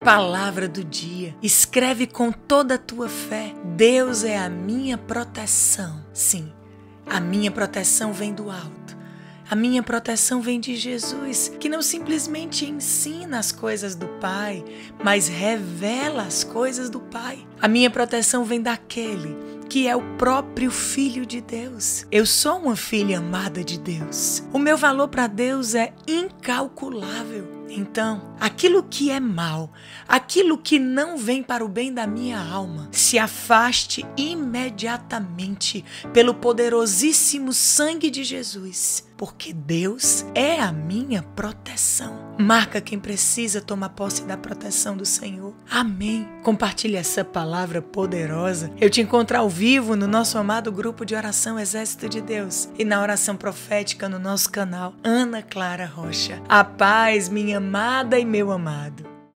Palavra do dia. Escreve com toda a tua fé. Deus é a minha proteção. Sim, a minha proteção vem do alto. A minha proteção vem de Jesus, que não simplesmente ensina as coisas do Pai, mas revela as coisas do Pai. A minha proteção vem daquele que é o próprio Filho de Deus. Eu sou uma filha amada de Deus. O meu valor para Deus é incalculável. Então, aquilo que é mal, aquilo que não vem para o bem da minha alma, se afaste imediatamente pelo poderosíssimo sangue de Jesus, porque Deus é a minha proteção. Marca quem precisa tomar posse da proteção do Senhor. Amém. Compartilhe essa palavra poderosa. Eu te encontro ao vivo no nosso amado grupo de oração Exército de Deus e na oração profética no nosso canal Ana Clara Rocha. A paz, minha amada e meu amado.